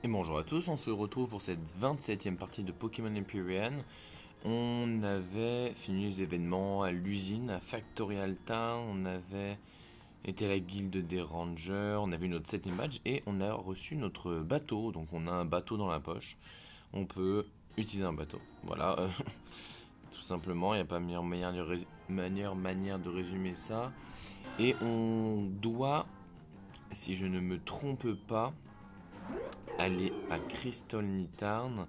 Et bonjour à tous, on se retrouve pour cette 27e partie de Pokémon Empyrean. On avait fini les événements à l'usine, à Factorial Town, on avait été à la guilde des Rangers, on avait eu notre 7e badge et on a reçu notre bateau. Donc on a un bateau dans la poche, on peut utiliser un bateau. Voilà, tout simplement, il n'y a pas meilleure manière de résumer ça. Et on doit, si je ne me trompe pas, aller à Crystal Nitarn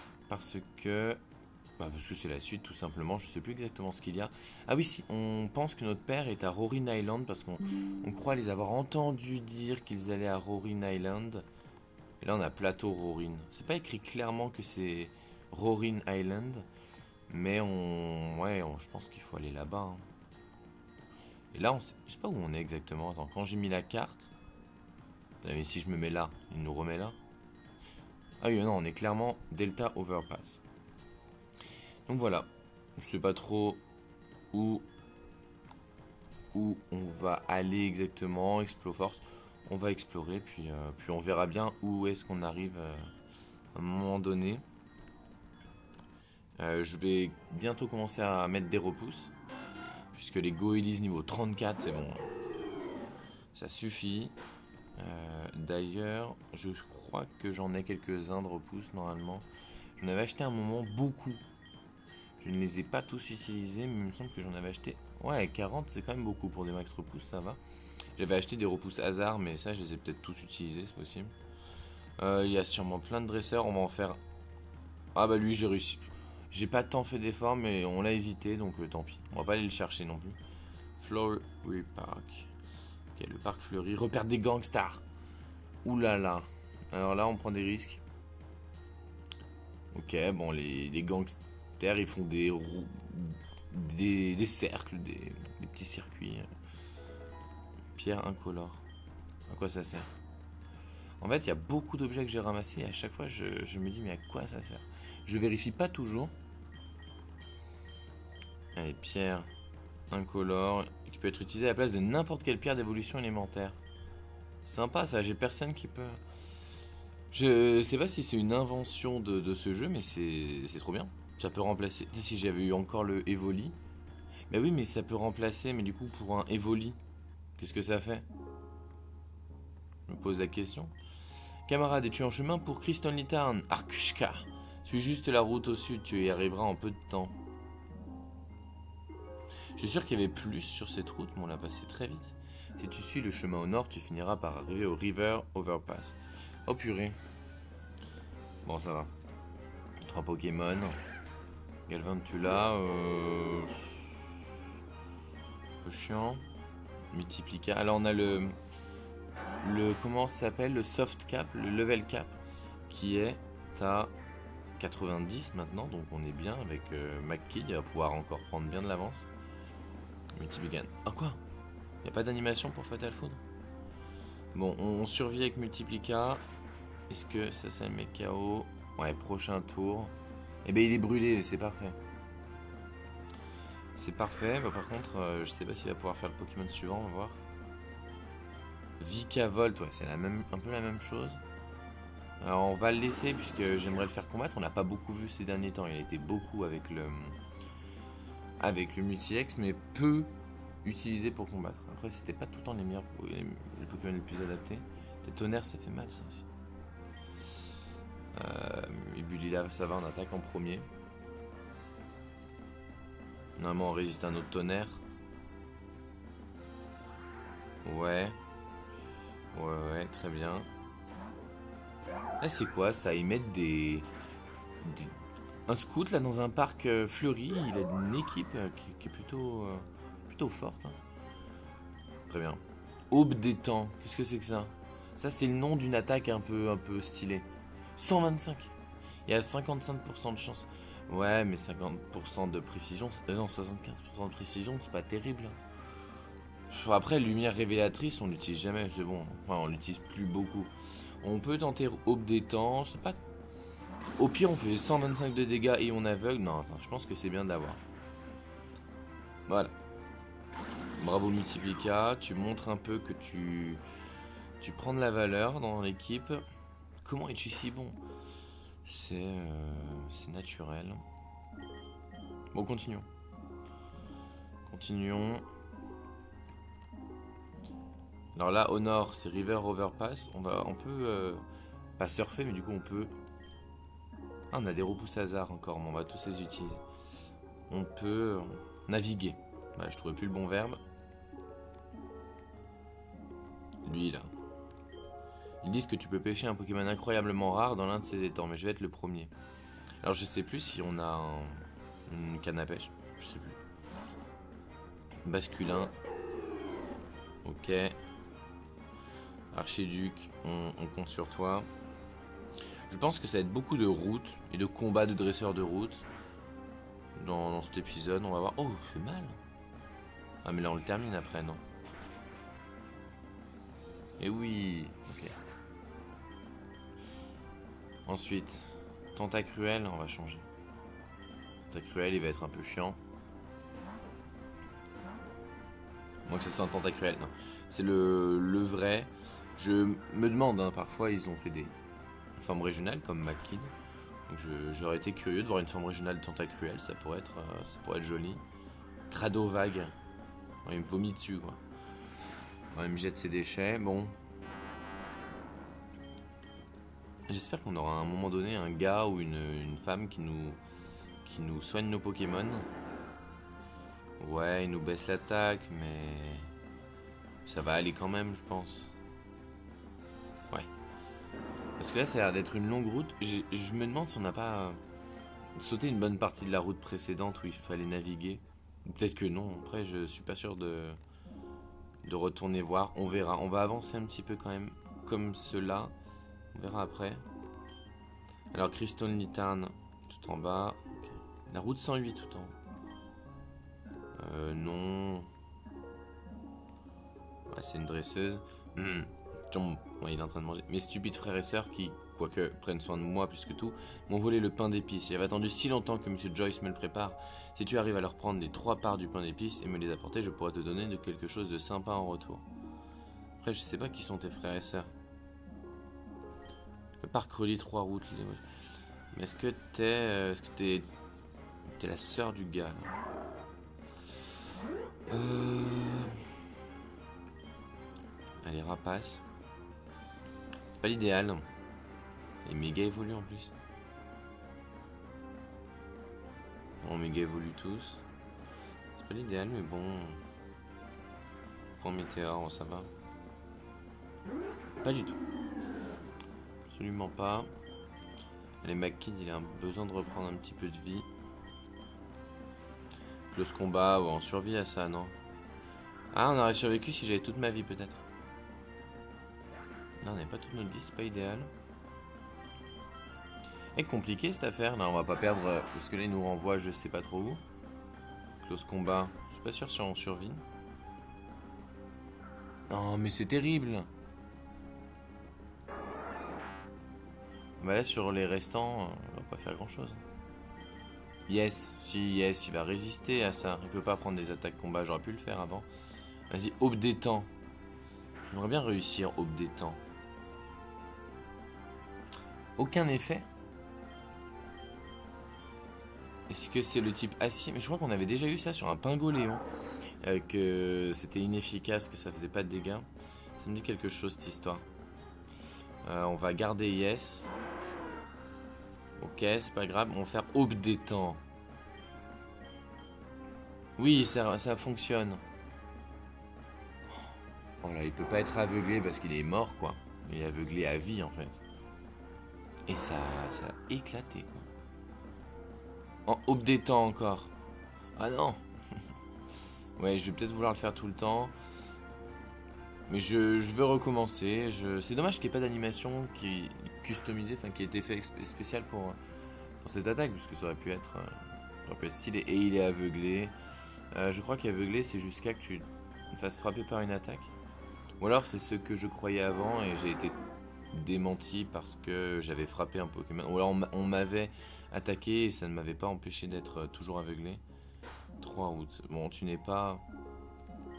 parce que c'est la suite tout simplement. Je sais plus exactement ce qu'il y a. Ah oui, si, on pense que notre père est à Rorin Island parce qu'on croit les avoir entendus dire qu'ils allaient à Rorin Island. Et là on a plateau Rorin. C'est pas écrit clairement que c'est Rorin Island, mais je pense qu'il faut aller là-bas, hein. Et là je sais pas où on est exactement. Attends, quand j'ai mis la carte, ah, mais si je me mets là, il nous remet là. Ah oui, non, on est clairement Delta Overpass. Donc voilà, je sais pas trop où on va aller exactement, Exploforce. On va explorer, puis on verra bien où est-ce qu'on arrive à un moment donné. Je vais bientôt commencer à mettre des repousses, puisque les Goélis niveau 34, c'est bon, ça suffit. D'ailleurs, je crois que j'en ai quelques-uns de repousses normalement. J'en avais acheté un moment beaucoup. Je ne les ai pas tous utilisés, mais il me semble que j'en avais acheté. Ouais, 40 c'est quand même beaucoup pour des max repousses, ça va. J'avais acheté des repousses hasard, mais ça je les ai peut-être tous utilisés, c'est possible. Il y a sûrement plein de dresseurs, on va en faire. Ah bah lui j'ai réussi. J'ai pas tant fait d'efforts, mais on l'a évité, donc tant pis. On va pas aller le chercher non plus. Flowery Park. Ok, le parc fleuri. Repère des gangsters. Ouh là là. Alors là, on prend des risques. Ok, bon, les gangsters, ils font des cercles, des petits circuits. Pierre incolore. À quoi ça sert? En fait, il y a beaucoup d'objets que j'ai ramassés. Et à chaque fois, je me dis, mais à quoi ça sert? Je vérifie pas toujours. Allez, pierre incolore, qui peut être utilisée à la place de n'importe quelle pierre d'évolution élémentaire. Sympa ça, j'ai personne qui peut. Je sais pas si c'est une invention de ce jeu, mais c'est trop bien. Ça peut remplacer. Si j'avais eu encore le Evoli. Bah oui, mais ça peut remplacer, mais du coup, pour un Evoli, qu'est-ce que ça fait? Je me pose la question. Camarade, es-tu en chemin pour Crystal Nitarn? Arkushka. Suis juste la route au sud, tu y arriveras en peu de temps. Je suis sûr qu'il y avait plus sur cette route, mais on l'a passé très vite. Si tu suis le chemin au nord, tu finiras par arriver au River Overpass. Oh purée. Bon, ça va. 3 Pokémon. Galvantula. Un peu chiant. Multiplica. Alors, on a comment ça s'appelle? Le soft cap, le level cap, qui est à 90 maintenant. Donc, on est bien avec McKee. Il va pouvoir encore prendre bien de l'avance. Multiplican. Ah, quoi? Il n'y a pas d'animation pour Fatal Foudre? Bon, on survit avec Multiplica. Est-ce que ça met KO? Ouais, prochain tour. Eh ben il est brûlé, c'est parfait. C'est parfait. Bah, par contre, je sais pas s'il va pouvoir faire le Pokémon suivant, on va voir. Vikavolt, ouais, c'est un peu la même chose. Alors on va le laisser puisque j'aimerais le faire combattre. On n'a pas beaucoup vu ces derniers temps. Il a été beaucoup avec le Multi-X, mais peu utilisé pour combattre. Après, c'était pas tout le temps les Pokémon les plus adaptés. Des tonnerres, ça fait mal ça aussi. Et Bulila, ça va, on attaque en premier. Normalement, on résiste à notre tonnerre. Ouais. Ouais, très bien. Là, c'est quoi ça? Ils mettent un scout là dans un parc fleuri. Il a une équipe qui est plutôt forte, hein. Très bien. Aube des temps. Qu'est-ce que c'est que ça? Ça, c'est le nom d'une attaque un peu stylée. 125. Il y a 55% de chance. Ouais, mais 50% de précision. Non, 75% de précision, c'est pas terrible. Après, lumière révélatrice, on l'utilise jamais, c'est bon. Enfin, on l'utilise plus beaucoup. On peut tenter Aube des temps. C'est pas. Au pire, on fait 125 de dégâts et on aveugle. Non, je pense que c'est bien de l'avoir. Voilà. Bravo Multiplica. Tu montres un peu que tu prends de la valeur dans l'équipe. comment es-tu si bon? C'est naturel. Bon, continuons. Continuons. Alors là, au nord, c'est River Overpass. On peut pas surfer, mais du coup, on peut... Ah, on a des repousses hasard encore, mais on va tous les utiliser. On peut naviguer. Ouais, je trouvais plus le bon verbe. Lui, là. Ils disent que tu peux pêcher un Pokémon incroyablement rare dans l'un de ces étangs, mais je vais être le premier. Alors, je sais plus si on a une canne à pêche. Je sais plus. Basculin. Ok. Archiduc, on compte sur toi. Je pense que ça va être beaucoup de routes et de combats de dresseurs de route dans cet épisode. On va voir. Oh, c'est mal. Ah, mais là, on le termine après, non? Et oui. Ok. Ensuite, Tentacruel, on va changer. Tentacruel, il va être un peu chiant. Moi que ce soit un Tentacruel, non. C'est le vrai. Je me demande, hein, parfois ils ont fait des formes régionales comme McKid. Donc j'aurais été curieux de voir une forme régionale de Tentacruel, ça pourrait être joli. Cradovague. Ouais, il me vomit dessus quoi. Ouais, il me jette ses déchets, bon. J'espère qu'on aura à un moment donné un gars ou une femme qui nous soigne nos Pokémon. Ouais, il nous baisse l'attaque, mais ça va aller quand même, je pense. Ouais. Parce que là, ça a l'air d'être une longue route. Je me demande si on n'a pas sauté une bonne partie de la route précédente où il fallait naviguer. Peut-être que non. Après, je suis pas sûr de retourner voir. On verra. On va avancer un petit peu quand même comme cela. On verra après. Alors, Crystal Nitarn, tout en bas. Okay. La route 108 tout en haut. Non. Ouais, c'est une dresseuse. Ouais, il est en train de manger. Mes stupides frères et sœurs qui, quoique prennent soin de moi plus que tout, m'ont volé le pain d'épices. J'avais attendu si longtemps que Monsieur Joyce me le prépare. Si tu arrives à leur prendre les 3 parts du pain d'épices et me les apporter, je pourrais te donner de quelque chose de sympa en retour. Après, je sais pas qui sont tes frères et sœurs. Le parc relie 3 routes. Mais est-ce que t'es la sœur du gars là? Allez, rapace. C'est pas l'idéal. Et méga évolue en plus. Bon, méga évolue tous. C'est pas l'idéal, mais bon. Prends météore, ça va. Pas du tout. Absolument pas. Les McKid, il a besoin de reprendre un petit peu de vie. Close combat, on survit à ça, non? Ah, on aurait survécu si j'avais toute ma vie, peut-être. Là, on n'avait pas toute notre vie, c'est pas idéal. Et compliqué cette affaire, là, on va pas perdre, parce que là, il nous renvoie je sais pas trop où. Close combat, je suis pas sûr si on survit. Non, mais c'est terrible. Bah là, sur les restants, on va pas faire grand-chose. Yes, si, yes, il va résister à ça. Il peut pas prendre des attaques combat, j'aurais pu le faire avant. Vas-y, aube des temps. J'aimerais bien réussir aube des temps. Aucun effet. Est-ce que c'est le type acier? Mais je crois qu'on avait déjà eu ça sur un Pingoléon. Que c'était inefficace, que ça faisait pas de dégâts. Ça me dit quelque chose cette histoire. On va garder yes. Ok, c'est pas grave. On va faire aube des temps. Oui, ça fonctionne. Oh là, il peut pas être aveuglé parce qu'il est mort, quoi. Il est aveuglé à vie, en fait. Et ça a éclaté, quoi. En aube des temps encore. Ah non. Ouais, je vais peut-être vouloir le faire tout le temps. Mais je veux recommencer. C'est dommage qu'il n'y ait pas d'animation qui est customisée, enfin qui ait été fait spécial pour cette attaque, parce que ça aurait pu être stylé. Et il est aveuglé. Je crois qu'aveuglé, c'est jusqu'à que tu te fasses frapper par une attaque. Ou alors c'est ce que je croyais avant et j'ai été démenti parce que j'avais frappé un Pokémon. Ou alors on m'avait attaqué et ça ne m'avait pas empêché d'être toujours aveuglé. 3 routes. Bon, tu n'es pas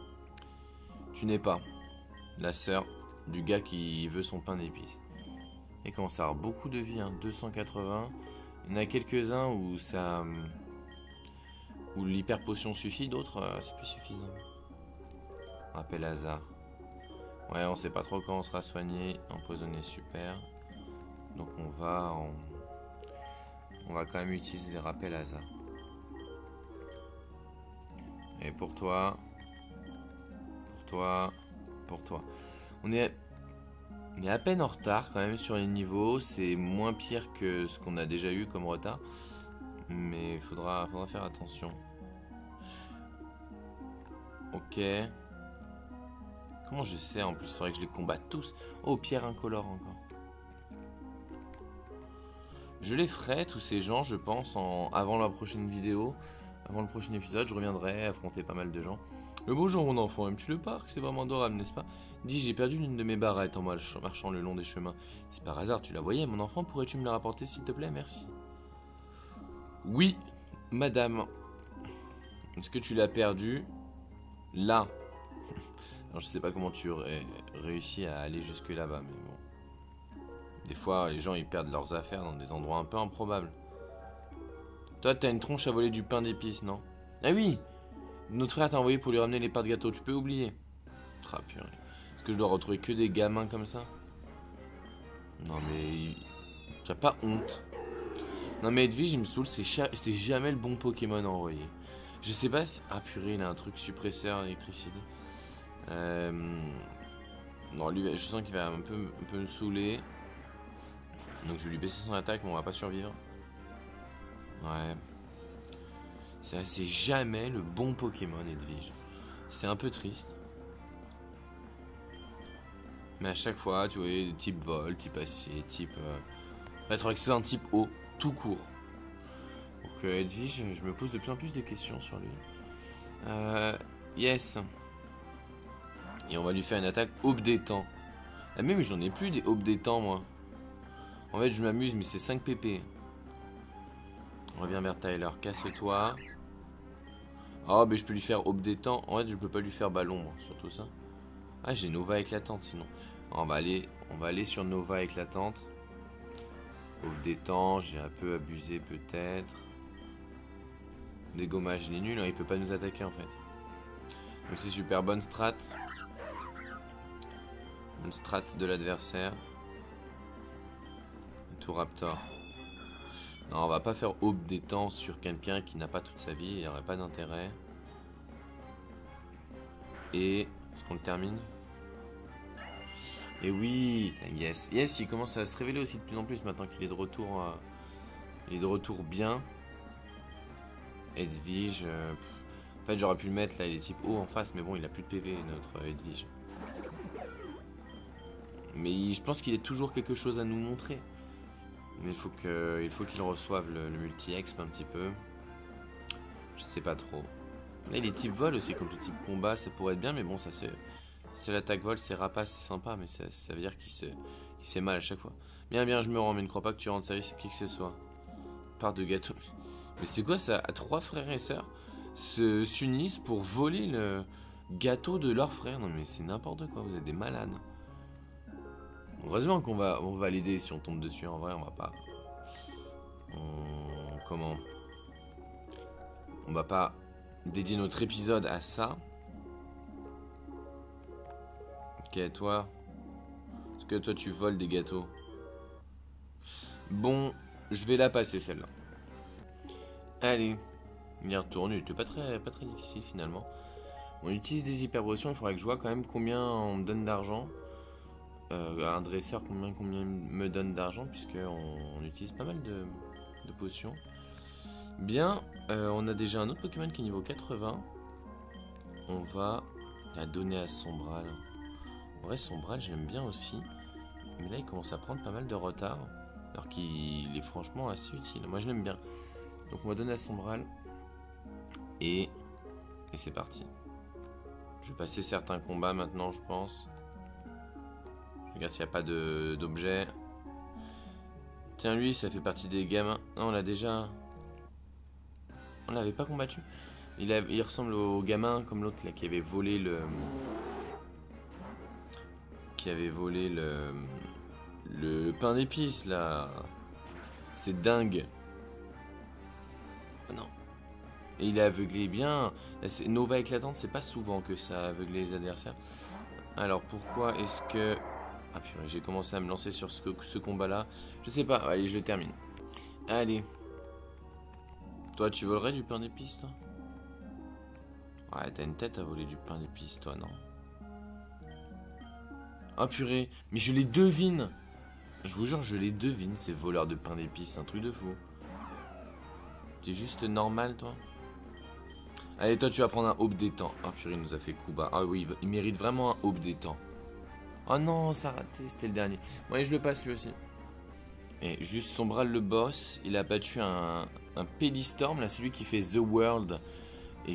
la sœur du gars qui veut son pain d'épices. Il commence à avoir beaucoup de vie, hein, 280. Il y en a quelques-uns où ça... où l'hyper potion suffit, d'autres c'est plus suffisant. Rappel hasard. Ouais, on sait pas trop quand on sera soigné. Empoisonné, super. Donc on va quand même utiliser les rappels hasard. Et pour toi, pour toi. On est à peine en retard quand même sur les niveaux. C'est moins pire que ce qu'on a déjà eu comme retard. Mais il faudra faire attention. Ok. Comment je sais en plus? Il faudrait que je les combatte tous. Oh, pierre incolore encore. Je les ferai, tous ces gens, je pense, avant la prochaine vidéo. Avant le prochain épisode, je reviendrai affronter pas mal de gens. Le bonjour mon enfant, aimes-tu le parc? C'est vraiment adorable, n'est-ce pas? Dis, j'ai perdu l'une de mes barrettes en marchant le long des chemins. C'est par hasard, tu la voyais, mon enfant? Pourrais-tu me la rapporter s'il te plaît? Merci. Oui, madame. Est-ce que tu l'as perdue? Là. Alors je sais pas comment tu aurais réussi à aller jusque là-bas, mais bon. Des fois, les gens ils perdent leurs affaires dans des endroits un peu improbables. Toi, t'as une tronche à voler du pain d'épices, non? Ah oui! Notre frère t'a envoyé pour lui ramener les parts de gâteau, tu peux oublier. Ah purée. Est-ce que je dois retrouver que des gamins comme ça? Non mais... T'as pas honte? Non mais Edwige, il me saoule, c'est jamais le bon Pokémon à envoyer. Je sais pas si... Ah purée, il a un truc suppresseur d'électricité. Non, lui, je sens qu'il va un peu me saouler. Donc je vais lui baisser son attaque, mais on va pas survivre. Ouais. C'est jamais le bon Pokémon, Edwige. C'est un peu triste. Mais à chaque fois, tu vois, type vol, type acier, type... Ouais, c'est vrai que c'est un type eau, tout court. Donc Edwige, je me pose de plus en plus de questions sur lui. Yes. Et on va lui faire une attaque aube des temps. Ah mais j'en ai plus des aubes des temps, moi. En fait, je m'amuse, mais c'est 5 pp. On revient vers Tyler. Casse-toi. Oh, mais je peux lui faire aube des temps. En fait, je peux pas lui faire ballon, moi, surtout ça. Ah, j'ai Nova éclatante, sinon. On va aller sur Nova éclatante. Aube des temps, j'ai un peu abusé, peut-être. Dégommage, il est nul, hein, il peut pas nous attaquer, en fait. Donc c'est super bonne strat. Une strat de l'adversaire. Tout Raptor. Non, on va pas faire aube des temps sur quelqu'un qui n'a pas toute sa vie. Il n'y aurait pas d'intérêt. Et... Est-ce qu'on le termine? Et oui, yes. Yes, il commence à se révéler aussi de plus en plus maintenant qu'il est de retour. Il est de retour bien. Edwige. En fait, j'aurais pu le mettre là, il est type haut en face, mais bon, il a plus de PV, notre Edwige. Mais je pense qu'il a toujours quelque chose à nous montrer. Mais il faut qu'il reçoive le multi-exp un petit peu. Je sais pas trop. Là, il est type vol aussi, comme le type combat, ça pourrait être bien, mais bon, ça c'est l'attaque vol, c'est rapace, c'est sympa, mais ça veut dire qu'il se fait mal à chaque fois. Bien, bien, je me rends, mais ne crois pas que tu rentres service à qui que ce soit. Part de gâteau. Mais c'est quoi ça? À 3 frères et sœurs s'unissent pour voler le gâteau de leur frère. Non mais c'est n'importe quoi, vous êtes des malades. Heureusement qu'on va l'aider si on tombe dessus. En vrai, on va pas. Comment? On va pas dédier notre épisode à ça. Ok, toi. Est-ce que toi tu voles des gâteaux? Bon, je vais la passer celle-là. Allez. Il y retourne, il était pas très difficile finalement. On utilise des hyper potions, il faudrait que je vois quand même combien on me donne d'argent. Un dresseur, combien me donne d'argent, puisqu'on utilise pas mal de potions. Bien, on a déjà un autre Pokémon qui est niveau 80. On va la donner à Sombral. En vrai, Sombral, j'aime bien aussi. Mais là, il commence à prendre pas mal de retard. Alors qu'il est franchement assez utile. Moi, je l'aime bien. Donc, on va donner à Sombral. Et c'est parti. Je vais passer certains combats maintenant, je pense. Je regarde s'il n'y a pas d'objet. Tiens, lui, ça fait partie des gamins. Non, on l'a déjà... On l'avait pas combattu. Il ressemble au gamin comme l'autre là qui avait volé le... Le pain d'épices, là. C'est dingue. Oh non. Et il est aveuglé bien. Nova éclatante, c'est pas souvent que ça aveugle les adversaires. Alors pourquoi est-ce que... Ah purée, j'ai commencé à me lancer sur ce combat-là. Je sais pas, allez, je le termine. Allez. Toi, tu volerais du pain d'épices, toi? Ouais, t'as une tête à voler du pain d'épices, toi, non? Oh purée, mais je les devine. Je vous jure, je les devine, ces voleurs de pain d'épices, c'est un truc de fou. T'es juste normal, toi? Allez, toi, tu vas prendre un aube des temps. Oh purée, il nous a fait coup bas. Ah oui, il mérite vraiment un aube des temps. Oh non, ça a raté, c'était le dernier. Bon, allez, je le passe lui aussi. Et juste son bras, le boss, il a battu un Pédistorm, là, celui qui fait The World et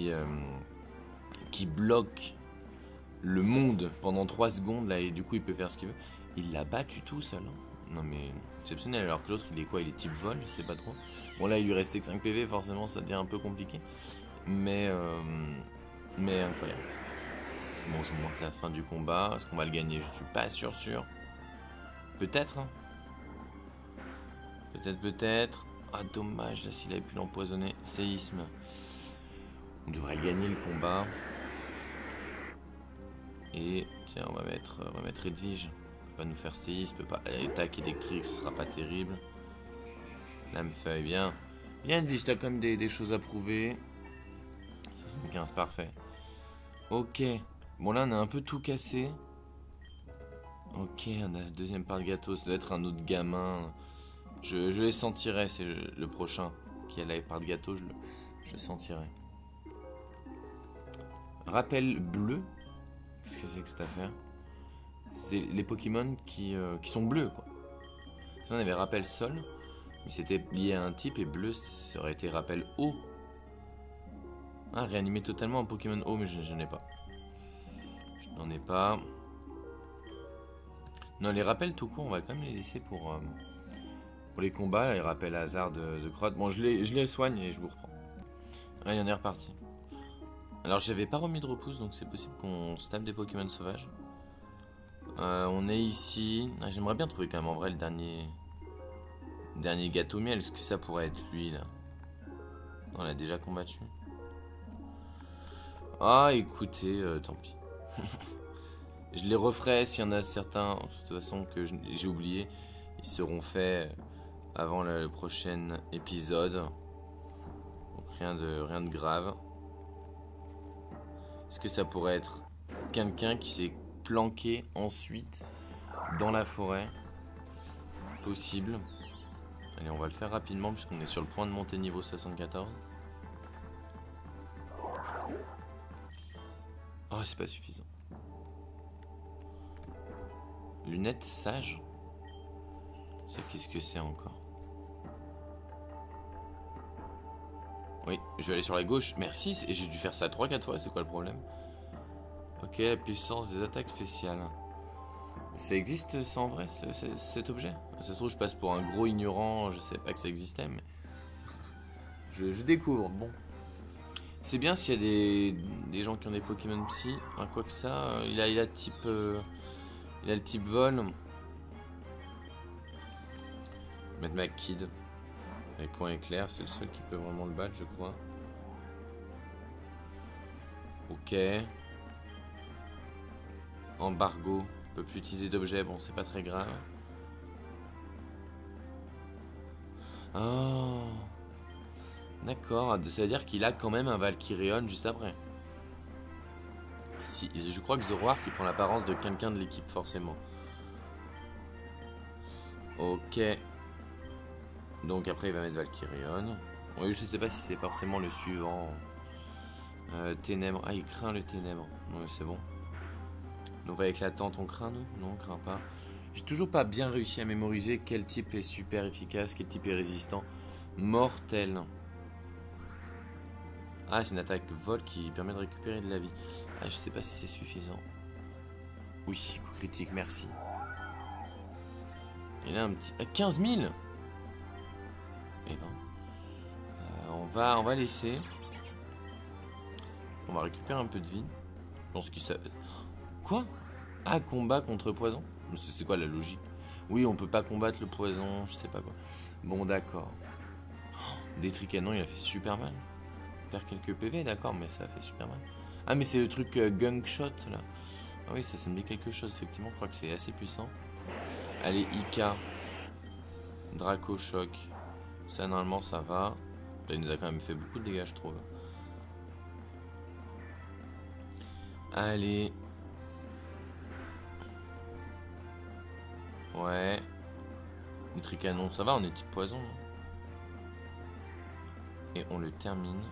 qui bloque le monde pendant 3 secondes, là, et du coup, il peut faire ce qu'il veut. Il l'a battu tout seul. Hein. Non, mais exceptionnel. Alors que l'autre, il est quoi? Il est type vol, je sais pas trop. Bon, là, il lui restait que 5 PV, forcément, ça devient un peu compliqué. Mais incroyable. Bon, je vous montre la fin du combat. Est-ce qu'on va le gagner? Je suis pas sûr. Peut-être. Hein. Peut-être. Ah, dommage, là, s'il avait pu l'empoisonner. Séisme. On devrait gagner le combat. Et tiens, on va mettre Edwige. Peut pas nous faire séisme, peut pas attaque électrique, ce sera pas terrible. Lame feuille, bien. Bien Edwige, t'as quand même des choses à prouver. 75, parfait. Ok. Bon là on a un peu tout cassé. Ok, on a la deuxième part de gâteau, ça doit être un autre gamin. Je les sentirai, c'est le prochain qui a la part de gâteau, je le sentirai. Rappel bleu. Qu'est-ce que c'est que cette affaire? C'est les Pokémon qui sont bleus quoi. Si on avait rappel sol, mais c'était lié à un type et bleu ça aurait été rappel eau. Ah, réanimer totalement un Pokémon eau, mais je n'en ai pas. Je n'en ai pas. Non, les rappels tout court, on va quand même les laisser pour les combats, les rappels hasard de crotte. Bon, je les soigne et je vous reprends. Allez, on est reparti. Alors, j'avais pas remis de repousse, donc c'est possible qu'on se tape des Pokémon sauvages. On est ici. Ah, j'aimerais bien trouver quand même en vrai le dernier gâteau miel. Est-ce que ça pourrait être lui, là? Non, on l'a déjà combattu. Ah, écoutez, tant pis. Je les referai s'il y en a certains, de toute façon, que j'ai oublié. Ils seront faits avant le prochain épisode. Donc rien de grave. Est-ce que ça pourrait être quelqu'un qui s'est planqué ensuite dans la forêt? Possible. Allez, on va le faire rapidement puisqu'on est sur le point de monter niveau 74. Oh, c'est pas suffisant. Lunettes sage. Ça, qu'est-ce que c'est encore? Oui, je vais aller sur la gauche. Merci, et j'ai dû faire ça 3-4 fois, c'est quoi le problème? Ok, la puissance des attaques spéciales. Ça existe ça en vrai, cet objet? Ça se trouve, je passe pour un gros ignorant, je savais pas que ça existait, mais... je découvre, bon. C'est bien s'il y a des gens qui ont des Pokémon psy. Hein, quoi que ça, il a le type vol. Mettre ma Kid. Avec point éclair, c'est le seul qui peut vraiment le battre, je crois. Ok. Embargo. On peut plus utiliser d'objets, bon, c'est pas très grave. Oh. D'accord, ça veut dire qu'il a quand même un Valkyrion juste après. Si, je crois que Zoroark il prend l'apparence de quelqu'un de l'équipe forcément. Ok. Donc après il va mettre Valkyrion. Oui, je sais pas si c'est forcément le suivant. Ténèbres. Ah, il craint le ténèbre. Ouais, c'est bon. Nova éclatante, on craint nous? Non, on craint pas. J'ai toujours pas bien réussi à mémoriser quel type est super efficace, quel type est résistant. Mortel. Ah, c'est une attaque vol qui permet de récupérer de la vie. Ah, je sais pas si c'est suffisant. Oui, coup critique, merci. Et là, un petit... 15 000. Eh ben... on va laisser. On va récupérer un peu de vie. Je pense qu'il savait... Quoi? Ah, combat contre poison? C'est quoi la logique? Oui, on peut pas combattre le poison, je sais pas quoi. Bon, d'accord. Des tricanons, il a fait super mal. Perd quelques PV, d'accord, mais ça a fait super mal. Ah, mais c'est le truc Gunk Shot, là. Ah oui, ça me dit quelque chose, effectivement. Je crois que c'est assez puissant. Allez, Ika. Draco Choc. Ça, normalement, ça va. Ça, il nous a quand même fait beaucoup de dégâts, je trouve. Allez. Ouais. Nitricanon, ça va, on est type poison. Et on le termine.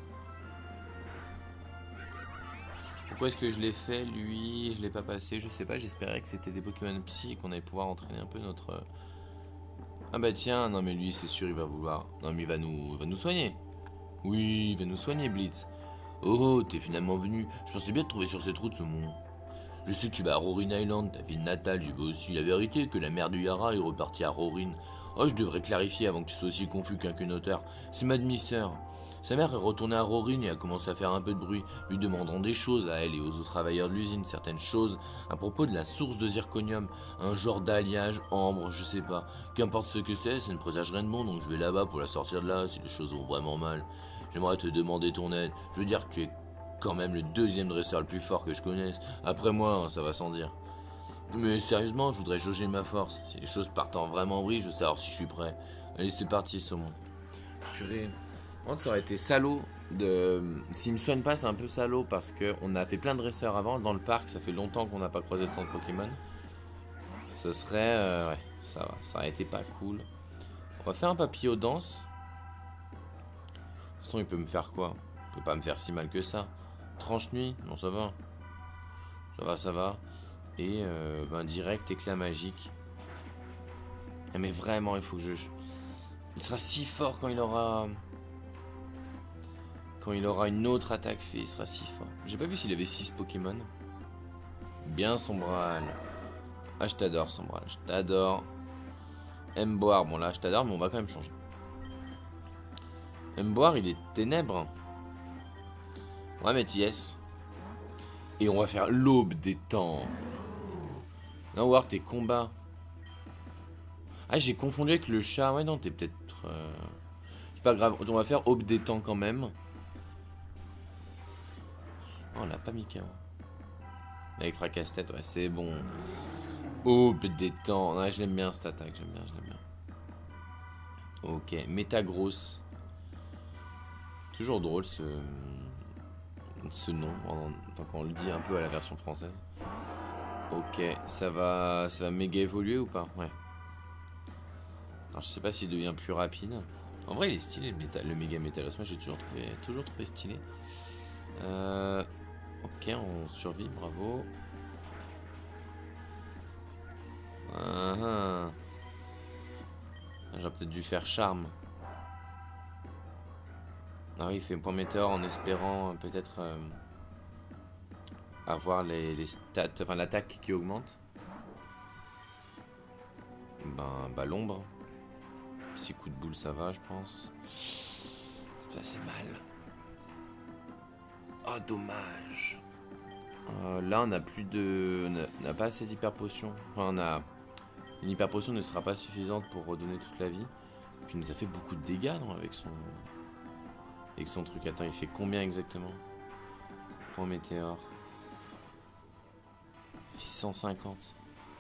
Pourquoi est-ce que je l'ai fait, lui? Je l'ai pas passé, je sais pas. J'espérais que c'était des Pokémon Psy et qu'on allait pouvoir entraîner un peu notre... Ah bah tiens, non mais lui, c'est sûr, il va vouloir... Non mais il va nous soigner. Oui, il va nous soigner, Blitz. Oh, t'es finalement venu. Je pensais bien te trouver sur cette route, ce monde. Je sais que tu vas à Rorin Island, ta ville natale, j'y vais aussi. La vérité est que la mère du Yara est repartie à Rorin. Oh, je devrais clarifier avant que tu sois aussi confus qu'un notaire. C'est ma demi-sœur. Sa mère est retournée à Rorin et a commencé à faire un peu de bruit, lui demandant des choses à elle et aux autres travailleurs de l'usine, certaines choses à propos de la source de zirconium, un genre d'alliage, ambre, je sais pas. Qu'importe ce que c'est, ça ne présage rien de bon, donc je vais là-bas pour la sortir de là si les choses vont vraiment mal. J'aimerais te demander ton aide. Je veux dire que tu es quand même le deuxième dresseur le plus fort que je connaisse. Après moi, ça va sans dire. Mais sérieusement, je voudrais jauger ma force. Si les choses partent en vraiment vrille, je veux savoir si je suis prêt. Allez, c'est parti, saumon. Purée. Moi, ça aurait été salaud de... S'il me soigne pas, c'est un peu salaud parce qu'on a fait plein de dresseurs avant dans le parc. Ça fait longtemps qu'on n'a pas croisé de centre Pokémon. Ce serait... ouais, ça va. Ça aurait été pas cool. On va faire un papillon danse. De toute façon, il peut me faire quoi? Il peut pas me faire si mal que ça. Tranche nuit? Non, ça va. Ça va, ça va. Et ben, direct éclat magique. Ah, mais vraiment, il faut que je... Il sera si fort quand il aura... Quand il aura une autre attaque fait, il sera si fort. J'ai pas vu s'il avait 6 Pokémon. Bien Sombral. Ah, je t'adore, Sombral. Je t'adore. Emboar. Bon, là, je t'adore, mais on va quand même changer. Emboar, il est ténèbres. On va mettre yes. Et on va faire l'aube des temps. Non, voir tes combats. Ah, j'ai confondu avec le chat. Ouais, non, t'es peut-être... C'est pas grave. On va faire aube des temps quand même. Oh, on l'a pas mis KO. Avec fracasse-tête, ouais, c'est bon. Aube des temps. Ouais, je l'aime bien cette attaque. J'aime bien, je l'aime bien. Ok, méta-grosse. Toujours drôle ce nom. Quand on le dit un peu à la version française. Ok, ça va méga évoluer ou pas? Ouais. Alors je sais pas s'il devient plus rapide. En vrai il est stylé le méga métal. Moi j'ai toujours trouvé stylé. Ok, on survit, bravo. J'aurais peut-être dû faire charme. Ah oui, il fait point météore en espérant peut-être avoir les stats, enfin l'attaque qui augmente. Bah l'ombre. 6 coups de boule, ça va, je pense. Ça fait assez mal. Oh, dommage. Là, on n'a plus de... On n'a pas assez d'hyper potion. Enfin, une hyper potion ne sera pas suffisante pour redonner toute la vie. Puis il nous a fait beaucoup de dégâts, non, avec son truc. Attends, il fait combien exactement? Point météore. Il fait 150.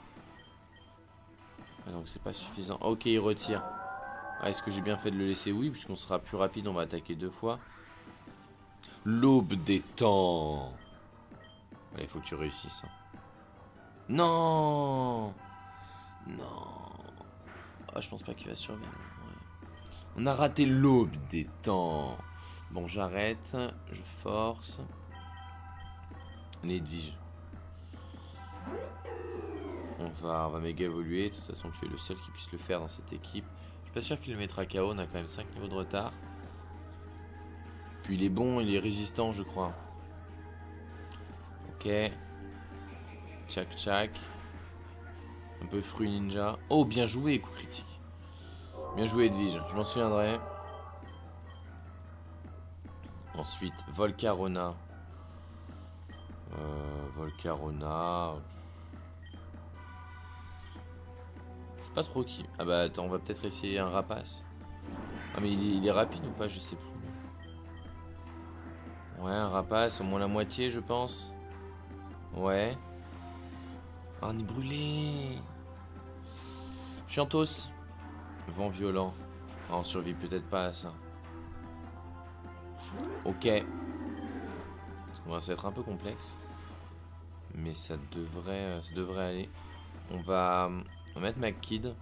Ah, donc c'est pas suffisant. Ok, il retire. Ah, est-ce que j'ai bien fait de le laisser? Oui, puisqu'on sera plus rapide, on va attaquer 2 fois. L'aube des temps. Il faut que tu réussisses. Hein. Non. Non. Ah, je pense pas qu'il va survivre. Ouais. On a raté l'aube des temps. Bon, j'arrête. Je force. Les Edwige. On va méga évoluer. De toute façon, tu es le seul qui puisse le faire dans cette équipe. Je suis pas sûr qu'il le mettra KO. On a quand même 5 niveaux de retard. Puis il est bon, il est résistant, je crois. Ok. Tchac tchac. Un peu fruit ninja. Oh, bien joué, coup critique. Bien joué, Edwige. Je m'en souviendrai. Ensuite, Volcarona. Volcarona. sais pas trop qui. Ah bah attends, on va peut-être essayer un rapace. Ah mais il est rapide ou pas, je sais plus. Ouais, un rapace, au moins la moitié je pense. Ouais. Ah, on est brûlé. Chiantos. Vent violent. Ah, on survit peut-être pas à ça. Ok. Ça commence à être un peu complexe. Mais ça devrait aller. On va mettre McKid.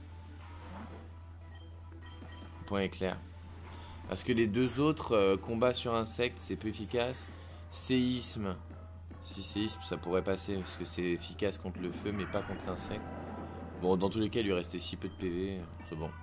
Point éclair. Parce que les deux autres, combats sur insectes, c'est peu efficace. Séisme. Si séisme, ça pourrait passer. Parce que c'est efficace contre le feu, mais pas contre l'insecte. Bon, dans tous les cas, il lui restait si peu de PV. C'est bon.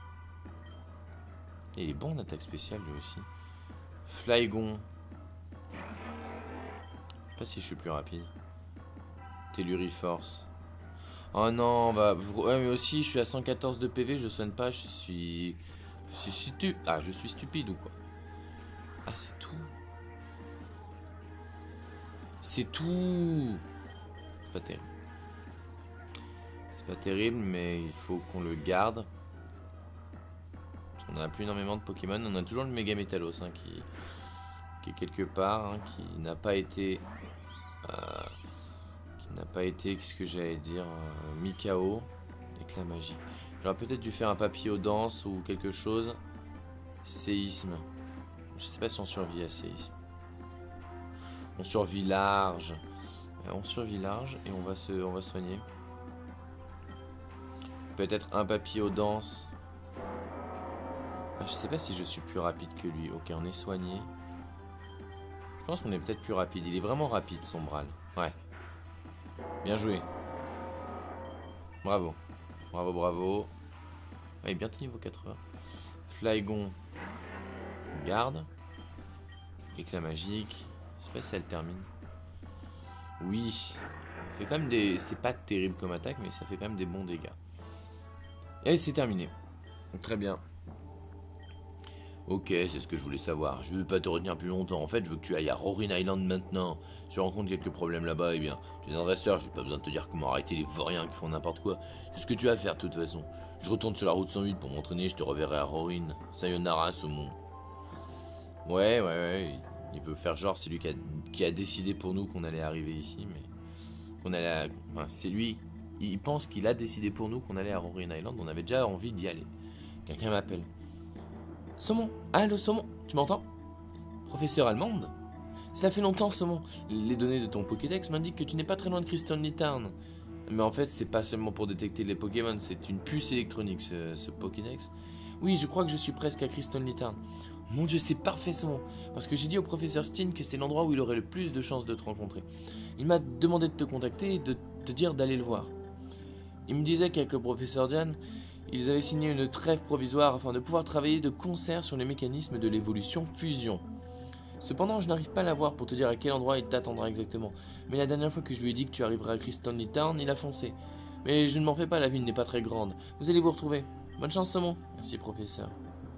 Et il est bon en attaque spéciale, lui aussi. Flygon. Je sais pas si je suis plus rapide. Telluriforce. Oh non, bah. Ouais, mais aussi, je suis à 114 de PV, je soigne pas, je suis stupide ou quoi? Ah, c'est tout. C'est tout. C'est pas terrible. C'est pas terrible, mais il faut qu'on le garde. Parce qu'on n'a plus énormément de Pokémon. On a toujours le Méga Métalos hein, qui est quelque part, hein, qui n'a pas été. Qu'est-ce que j'allais dire, Mikao, éclat magique. J'aurais peut-être dû faire un papillon danse ou quelque chose. Séisme. Je sais pas si on survit à séisme. On survit large. On survit large et on va soigner. Peut-être un papillon danse. Ah, je sais pas si je suis plus rapide que lui. Ok, on est soigné. Je pense qu'on est peut-être plus rapide. Il est vraiment rapide, son Sombral. Ouais. Bien joué. Bravo. Bravo, bravo. Ah, il est bientôt niveau 80. Flygon. Garde. Éclat magique. Je sais pas si elle termine. Oui. Ça fait quand même des. C'est pas terrible comme attaque, mais ça fait quand même des bons dégâts. Et c'est terminé. Très bien. Ok, c'est ce que je voulais savoir. Je veux pas te retenir plus longtemps. En fait, je veux que tu ailles à Rorin Island maintenant. Si tu rencontres quelques problèmes là-bas, eh bien, tu es un dresseur, j'ai pas besoin de te dire comment arrêter les vauriens qui font n'importe quoi. C'est ce que tu vas faire de toute façon. Je retourne sur la route 108 pour m'entraîner, je te reverrai à Rorin. Sayonara, saumon. Ouais. Il veut faire genre, c'est lui qui a décidé pour nous qu'on allait arriver ici, mais. Qu'on allait. Enfin, c'est lui. Il pense qu'il a décidé pour nous qu'on allait à Rorin Island. On avait déjà envie d'y aller. Quelqu'un m'appelle. Saumon, allô Saumon, tu m'entends? Professeur Allemande? Cela fait longtemps Saumon. Les données de ton Pokédex m'indiquent que tu n'es pas très loin de Crystal Town. Mais en fait, c'est pas seulement pour détecter les Pokémon, c'est une puce électronique ce Pokédex. Oui, je crois que je suis presque à Crystal Town. Mon dieu, c'est parfait Saumon. Parce que j'ai dit au professeur Steen que c'est l'endroit où il aurait le plus de chances de te rencontrer. Il m'a demandé de te contacter et de te dire d'aller le voir. Il me disait qu'avec le professeur Diane, ils avaient signé une trêve provisoire afin de pouvoir travailler de concert sur les mécanismes de l'évolution fusion. Cependant, je n'arrive pas à la voir pour te dire à quel endroit il t'attendra exactement. Mais la dernière fois que je lui ai dit que tu arriverais à Crystal Town, il a foncé. Mais je ne m'en fais pas, la ville n'est pas très grande. Vous allez vous retrouver. Bonne chance, Saumon. Merci, professeur.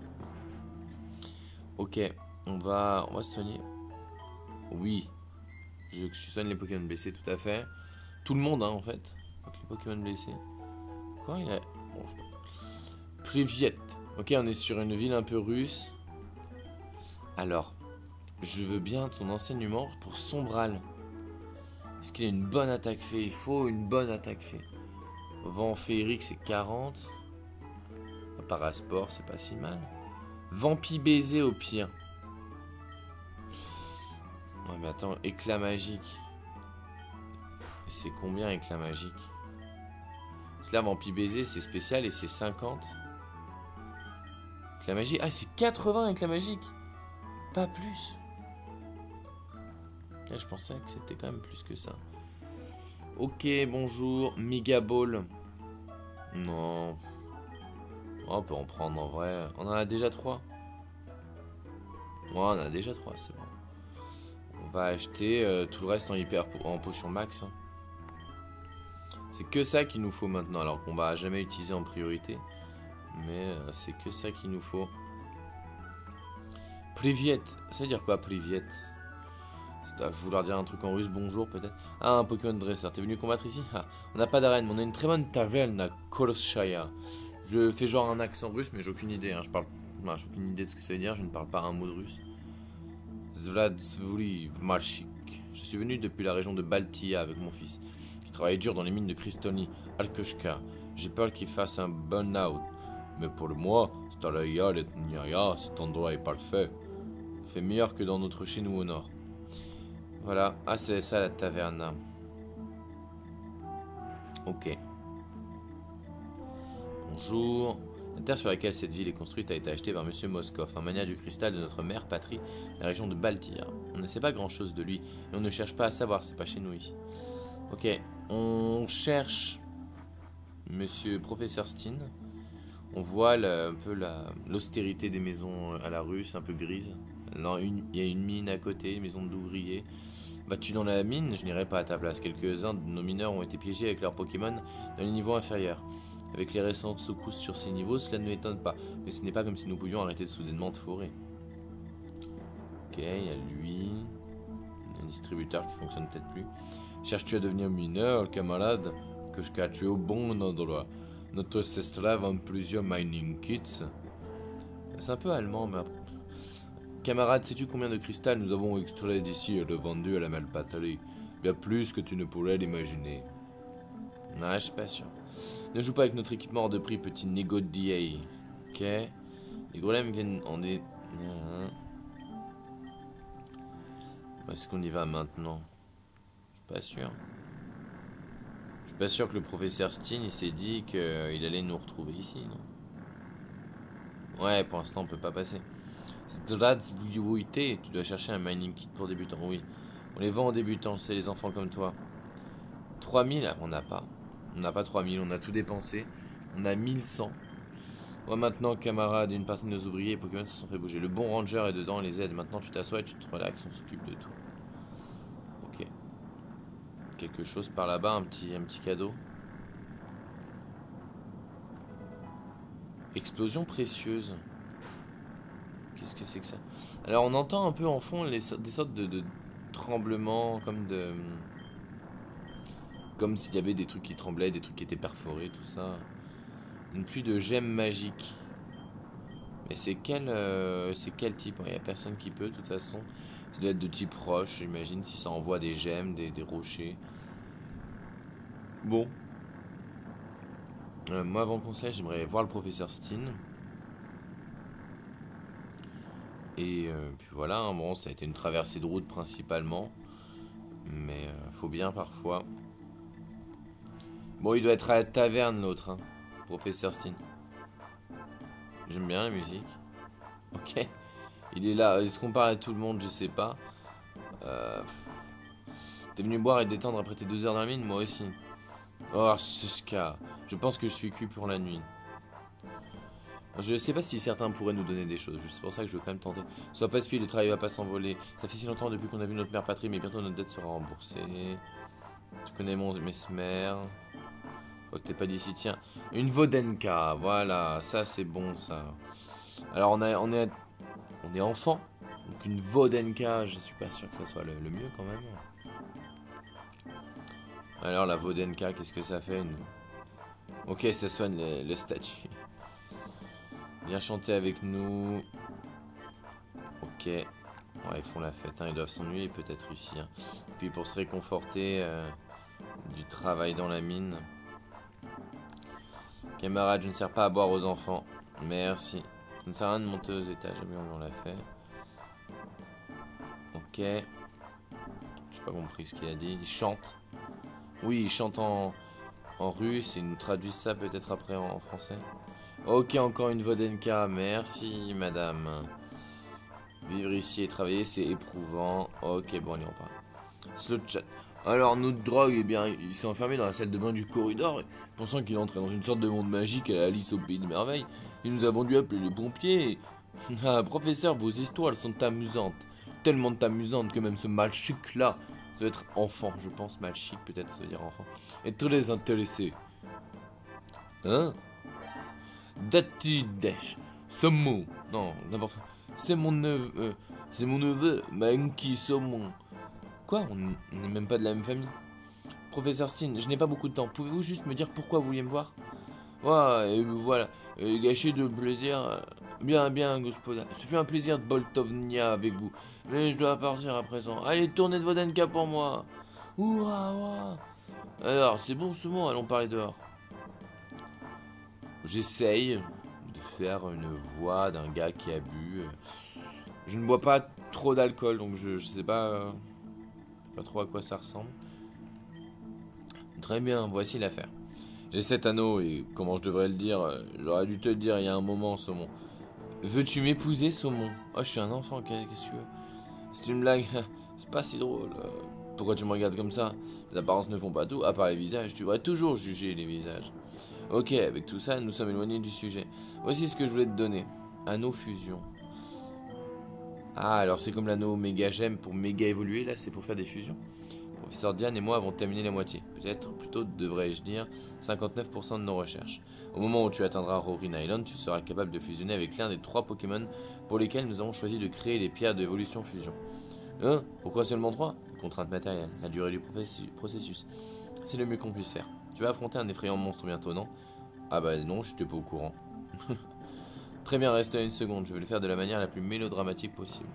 Ok, on va se soigner. Oui, je soigne les Pokémon blessés, tout à fait. Tout le monde, hein, en fait. Donc les Pokémon blessés. Quoi, il a... Bon, je sais pas. Priviet. Ok, on est sur une ville un peu russe. Alors, je veux bien ton enseignement pour Sombral. Est-ce qu'il a une bonne attaque fait? Il faut une bonne attaque fait. Vent féerique, c'est 40. Parasport, c'est pas si mal. Vampi baiser au pire. Ouais, mais attends, éclat magique. C'est combien éclat magique? Parce que là, Vampi baiser, c'est spécial et c'est 50. Éclat magique. Ah, c'est 80 éclat magique. Pas plus. Là, je pensais que c'était quand même plus que ça. Ok, bonjour. Mega Ball. Non. Oh, on peut en prendre en vrai. On en a déjà 3. Ouais, on en a déjà 3, c'est bon. On va acheter tout le reste en potion max. Hein. C'est que ça qu'il nous faut maintenant. Alors qu'on va jamais utiliser en priorité. Mais c'est que ça qu'il nous faut. Priviet. Ça veut dire quoi, Priviet? Ça doit vouloir dire un truc en russe, bonjour peut-être. Ah, un Pokémon dresseur. T'es venu combattre ici? Ah, on n'a pas d'arène, mais on a une très bonne taverne à Kolskaya. Je fais genre un accent russe, mais j'ai aucune idée. Hein. J'ai aucune idée de ce que ça veut dire. Je ne parle pas un mot de russe. Zvladsvuli Malchik. Je suis venu depuis la région de Baltia avec mon fils, qui travaille dur dans les mines de Kristoni, Alkushka. J'ai peur qu'il fasse un burn-out. Mais pour le mois, Staraya et Nyaya, cet endroit est parfait. Il fait meilleur que dans notre chez nous au nord. Voilà. Ah, c'est ça la taverne. Ok. Bonjour. La terre sur laquelle cette ville est construite a été achetée par Monsieur Moskov, un mania du cristal de notre mère patrie, la région de Baltia. On ne sait pas grand chose de lui, et on ne cherche pas à savoir, c'est pas chez nous ici. Ok, on cherche Monsieur Professeur Steen. On voit un peu l'austérité des maisons à la rue, c'est un peu grise. Il y a une mine à côté, une maison d'ouvriers. Battu dans la mine, je n'irai pas à ta place. Quelques-uns de nos mineurs ont été piégés avec leurs Pokémon dans les niveaux inférieurs. Avec les récentes secousses sur ces niveaux, cela ne m'étonne pas. Mais ce n'est pas comme si nous pouvions arrêter soudainement de forer. Ok, il y a lui. Un distributeur qui fonctionne peut-être plus. Cherches-tu à devenir mineur, camarade? Que je catch au bon endroit. Notre esclave en plusieurs mining kits. C'est un peu allemand, mais... Camarade, sais-tu combien de cristal nous avons extrait d'ici et revendu à la Malpatrie? Bien plus que tu ne pourrais l'imaginer. Non, je suis pas sûr. Ne joue pas avec notre équipement hors de prix, petit négo de DA. Ok. Les golems viennent en des... Où est-ce qu'on y va maintenant? Je suis pas sûr. Je suis pas sûr que le professeur Steen il s'est dit qu'il allait nous retrouver ici, non? Ouais, pour l'instant on peut pas passer. Stratsvuité, tu dois chercher un mining kit pour débutants. Oui, on les vend aux débutants, c'est les enfants comme toi. 3000, on n'a pas. On n'a pas 3000, on a tout dépensé. On a 1100. Ouais, maintenant, camarade, une partie de nos ouvriers et Pokémon se sont fait bouger. Le bon ranger est dedans, les aide. Maintenant, tu t'assois et tu te relaxes, on s'occupe de tout. Ok. Quelque chose par là-bas, un petit cadeau. Explosion précieuse. Qu'est-ce que c'est que ça? Alors, on entend un peu en fond des sortes de tremblements, comme s'il y avait des trucs qui tremblaient, des trucs qui étaient perforés, tout ça. Une pluie de gemmes magiques. Mais c'est quel type? Il n'y a personne qui peut, de toute façon. Ça doit être de type roche, j'imagine, si ça envoie des gemmes, des rochers. Bon. Moi, avant qu'on se laisse, j'aimerais voir le professeur Steen. Et puis voilà, hein, bon, ça a été une traversée de route principalement. Mais faut bien parfois. Bon, il doit être à la taverne, l'autre, hein, professeur Steen. J'aime bien la musique. Ok. Il est là. Est-ce qu'on parle à tout le monde? Je sais pas. T'es venu boire et détendre après tes 2 heures dans la mine? Moi aussi. Oh, Suska. Je pense que je suis cuit pour la nuit. Je ne sais pas si certains pourraient nous donner des choses. C'est pour ça que je veux quand même tenter. Sois pas spié, le travail va pas s'envoler. Ça fait si longtemps depuis qu'on a vu notre mère patrie, mais bientôt notre dette sera remboursée. Tu connais mon mesmer. Oh, t'es pas d'ici, tiens. Une Vodenka, voilà. Ça, c'est bon, ça. Alors, on est enfant. Donc, une Vodenka, je suis pas sûr que ça soit le mieux, quand même. Alors, la Vodenka, qu'est-ce que ça fait? Ok, ça soigne le statut. Viens chanter avec nous. Ok. Ouais, ils font la fête, hein. Ils doivent s'ennuyer peut-être ici. Hein. Puis pour se réconforter du travail dans la mine. Camarade, je ne sers pas à boire aux enfants. Merci. Ça ne sert à rien de monter aux étages. Mais on l'a fait. Ok. J'ai pas compris ce qu'il a dit. Il chante. Oui, il chante en russe. Et ils nous traduisent ça peut-être après en français. Ok, encore une Vodenka. Merci, madame. Vivre ici et travailler, c'est éprouvant. Ok, bon, allez, on parle. Slot chat. Alors, notre drogue, eh bien, il s'est enfermé dans la salle de bain du corridor, pensant qu'il entrait dans une sorte de monde magique à la Alice au Pays de Merveilles. Et nous avons dû appeler les pompiers. Ah, professeur, vos histoires, elles sont amusantes. Tellement amusantes que même ce Malchik-là, ça doit être enfant, je pense. Malchik, peut-être, ça veut dire enfant. Est très intéressé. Hein? Datidesh. Saumon. Non, n'importe quoi. C'est mon neveu. Manky Saumon. Quoi? On n'est même pas de la même famille. Professeur Steen, je n'ai pas beaucoup de temps. Pouvez-vous juste me dire pourquoi vous vouliez me voir? Ouais, et voilà. Gâcher de plaisir. Bien, bien, gospoda. Ce fut un plaisir de Boltovnia avec vous. Mais je dois partir à présent. Allez, tournez de Vodenka pour moi. Ouah, ouah. Alors, c'est bon ce mot, allons parler dehors. J'essaye de faire une voix d'un gars qui a bu. Je ne bois pas trop d'alcool, donc je sais pas trop à quoi ça ressemble. Très bien, voici l'affaire. J'ai 7 anneaux et comment je devrais le dire, j'aurais dû te le dire il y a un moment, Saumon. Veux-tu m'épouser, Saumon? Oh, je suis un enfant, qu'est-ce que tu veux? C'est une blague, c'est pas si drôle. Pourquoi tu me regardes comme ça? Les apparences ne font pas tout, à part les visages, tu devrais toujours juger les visages. Ok, avec tout ça, nous sommes éloignés du sujet. Voici ce que je voulais te donner. Anneau fusion. Ah, alors c'est comme l'anneau méga gemme pour méga évoluer, là c'est pour faire des fusions. Professeur Diane et moi avons terminé la moitié. Peut-être, plutôt devrais-je dire, 59% de nos recherches. Au moment où tu atteindras Rorin Island, tu seras capable de fusionner avec l'un des 3 Pokémon pour lesquels nous avons choisi de créer les pierres d'évolution fusion. Pourquoi seulement 3? Contrainte matérielle, la durée du processus. C'est le mieux qu'on puisse faire. Tu vas affronter un effrayant monstre bientôt, non? Ah bah non, je n'étais pas au courant. Très bien, reste là une seconde, je vais le faire de la manière la plus mélodramatique possible.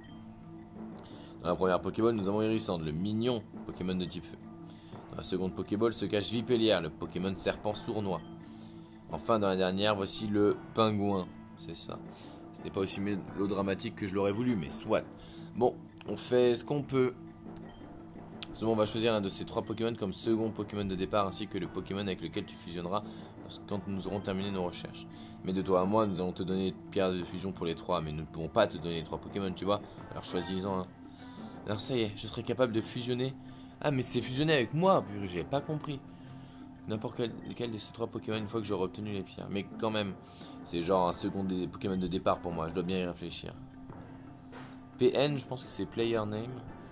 Dans la première Pokéball, nous avons Hérissande, le mignon Pokémon de type feu. Dans la seconde Pokéball se cache Vipellière, le Pokémon serpent sournois. Enfin, dans la dernière, voici le pingouin. C'est ça. Ce n'est pas aussi mélodramatique que je l'aurais voulu, mais soit. Bon, on fait ce qu'on peut. Souvent, on va choisir l'un de ces 3 Pokémon comme second Pokémon de départ, ainsi que le Pokémon avec lequel tu fusionneras quand nous aurons terminé nos recherches. Mais de toi à moi, nous allons te donner une pierre de fusion pour les 3, mais nous ne pouvons pas te donner les 3 Pokémon, tu vois. Alors choisis-en un. Alors ça y est, je serai capable de fusionner. Ah, mais c'est fusionner avec moi, purée, j'avais pas compris. N'importe lequel de ces 3 Pokémon une fois que j'aurai obtenu les pierres. Mais quand même, c'est genre un second des Pokémon de départ pour moi, je dois bien y réfléchir. PN, je pense que c'est Player Name.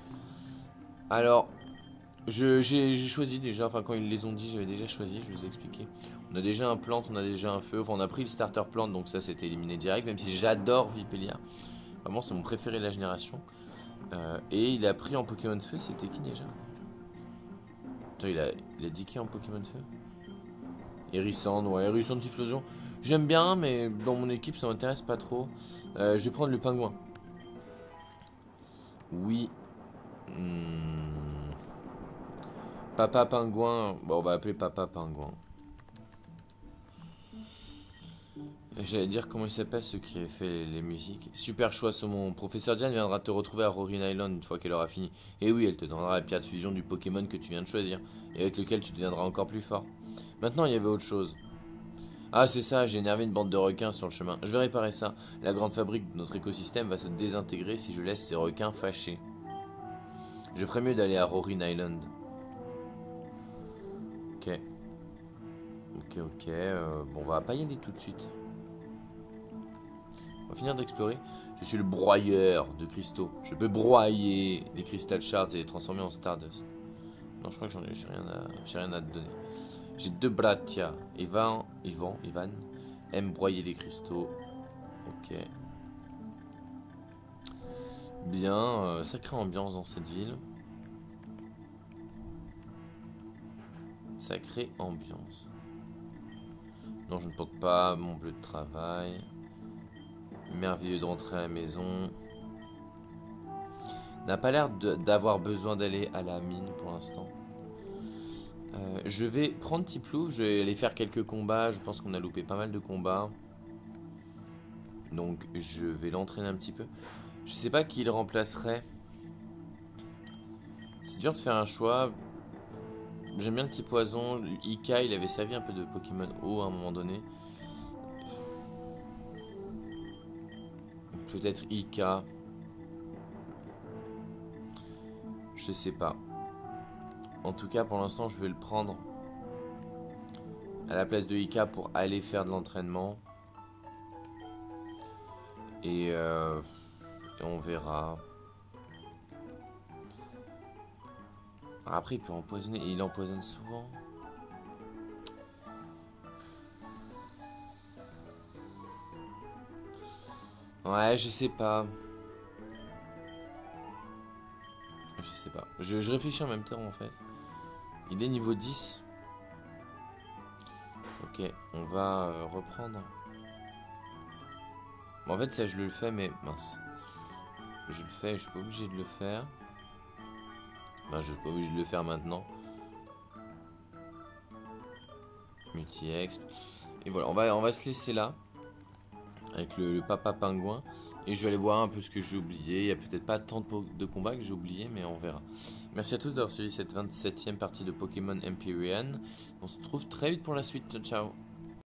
Alors, j'ai choisi déjà, enfin quand ils les ont dit, j'avais déjà choisi, je vous ai expliqué. On a déjà un plante, on a déjà un feu, enfin on a pris le starter plante, donc ça c'était éliminé direct, même si j'adore Vipellier. Vraiment c'est mon préféré de la génération. Et il a pris en Pokémon de feu, c'était qui déjà? Attends, il a dit qui en Pokémon de feu? Hérissande, ouais, Hérissande Typhlosion. J'aime bien, mais dans mon équipe ça m'intéresse pas trop. Je vais prendre le pingouin. Oui. Papa Pingouin. Bon, on va appeler Papa Pingouin. J'allais dire comment il s'appelle ceux qui a fait les musiques. Super choix, Saumon. Professeur Diane viendra te retrouver à Rorin Island une fois qu'elle aura fini. Et oui, elle te donnera la pierre de fusion du Pokémon que tu viens de choisir. Et avec lequel tu deviendras encore plus fort. Maintenant, il y avait autre chose. Ah, c'est ça, j'ai énervé une bande de requins sur le chemin. Je vais réparer ça. La grande fabrique de notre écosystème va se désintégrer si je laisse ces requins fâchés. Je ferais mieux d'aller à Rorin Island. Ok. Ok. Bon, on va pas y aller tout de suite. On va finir d'explorer. Je suis le broyeur de cristaux. Je peux broyer les Crystal Shards et les transformer en Stardust. Non, je crois que j'ai rien à te donner. J'ai 2 Bratia. Ivan aime broyer les cristaux. Ok. Bien, sacrée ambiance dans cette ville. Sacrée ambiance. Non, je ne porte pas mon bleu de travail. Merveilleux de rentrer à la maison. N'a pas l'air d'avoir besoin d'aller à la mine pour l'instant. Je vais prendre Tiplouf, je vais aller faire quelques combats. Je pense qu'on a loupé pas mal de combats. Donc je vais l'entraîner un petit peu. Je sais pas qui le remplacerait. C'est dur de faire un choix. J'aime bien le petit poison. Ika, il avait servi un peu de Pokémon eau à un moment donné. Peut-être Ika. Je sais pas. En tout cas, pour l'instant, je vais le prendre à la place de Ika pour aller faire de l'entraînement. Et on verra. Après, il peut empoisonner. Et il empoisonne souvent. Ouais, je sais pas. Je sais pas. Je réfléchis en même temps en fait. Il est niveau 10. Ok, on va reprendre. Bon, en fait, ça je le fais, mais mince. Je le fais, je suis pas obligé de le faire. Ben, je suis pas obligé de le faire maintenant. Multi-exp. Et voilà, on va se laisser là. Avec le papa pingouin. Et je vais aller voir un peu ce que j'ai oublié. Il y a peut-être pas tant de combats que j'ai oublié, mais on verra. Merci à tous d'avoir suivi cette 27e partie de Pokémon Empyrean. On se retrouve très vite pour la suite. Ciao, ciao.